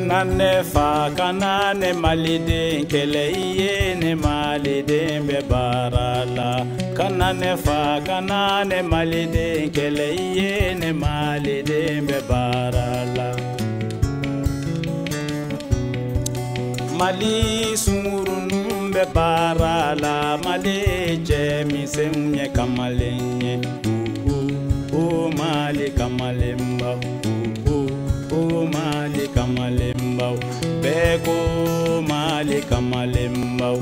Kanane fa kanane malide kele iye ne malide be barala. Kanane fa kanane malide kele iye ne malide be barala. Mali sumurun be barala mali je mi semye kamalenye. O mali kamalemba. O mali kamalemba. Beko mali kamalemba.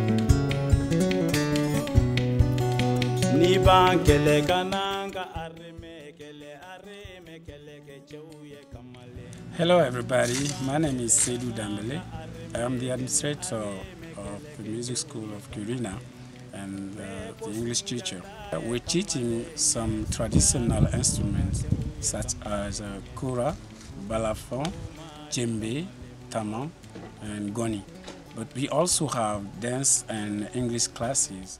Ni bankele kananga arme kele kechouye kamale. Hello everybody, my name is Tamale. I am the administrator of the music school of Kirina and the English teacher. We're teaching some traditional instruments such as kura, balafon, djembe, tamale, and goni. But we also have dance and English classes.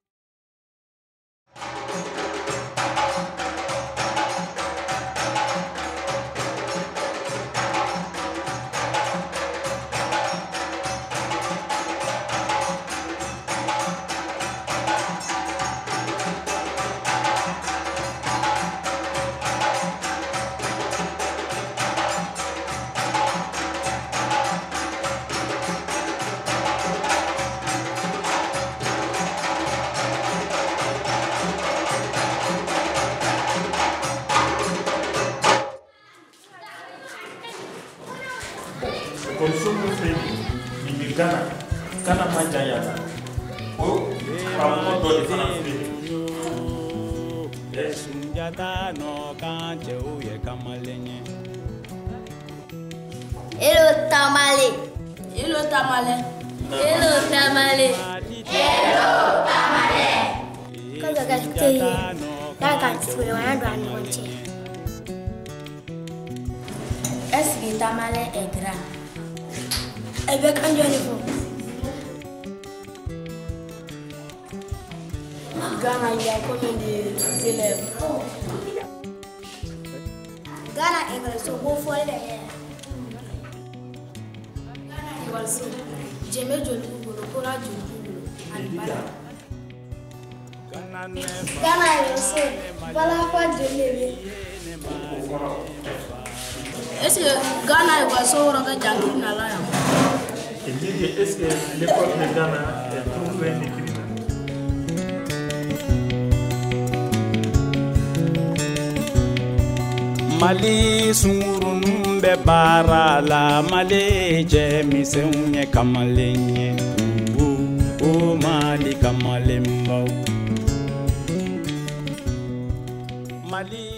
Consumo di Ghana mangiare o a modo di fare Hello Tamale. Hello Tamale. Hello Tamale. Hello Tamale. Cosa che ragazzi guardando hanno Est-ce que Tamale est grand? Avec un uniforme. Ghana, il y a combien d'élèves? Ghana est un beau foyer derrière. Voici. J'aime le courage du Ghana est voilà quoi de l'élever. Est-ce que Ghana est voici au regard de Kirina? Est-ce que l'école de Ghana est trouvée en Kirina? Mali sumurun be barala mali je mi semye kamalenye. O mali kamalemba. Mali